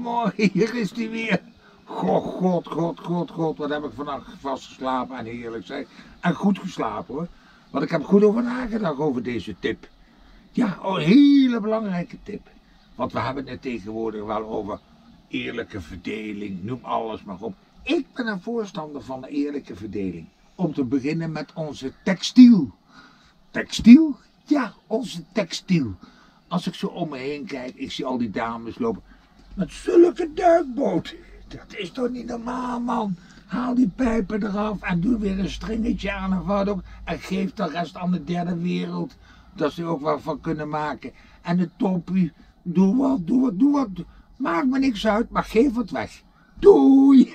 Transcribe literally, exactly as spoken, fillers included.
goedemorgen, hier is die weer. God, god, god, god, god, wat heb ik vannacht vast geslapen en heerlijk zeg. En goed geslapen hoor, want ik heb goed over nagedacht over deze tip. Ja, een hele belangrijke tip. Want we hebben het tegenwoordig wel over eerlijke verdeling, noem alles maar op. Ik ben een voorstander van een eerlijke verdeling. Om te beginnen met onze textiel. Textiel? Ja, onze textiel. Als ik zo om me heen kijk, ik zie al die dames lopen met zulke duikboot. Dat is toch niet normaal, man. Haal die pijpen eraf en doe weer een stringetje aan of wat ook. En geef de rest aan de derde wereld. Dat ze er ook wat van kunnen maken. En de toppie, doe wat, doe wat, doe wat. Maakt me niks uit, maar geef het weg. Doei!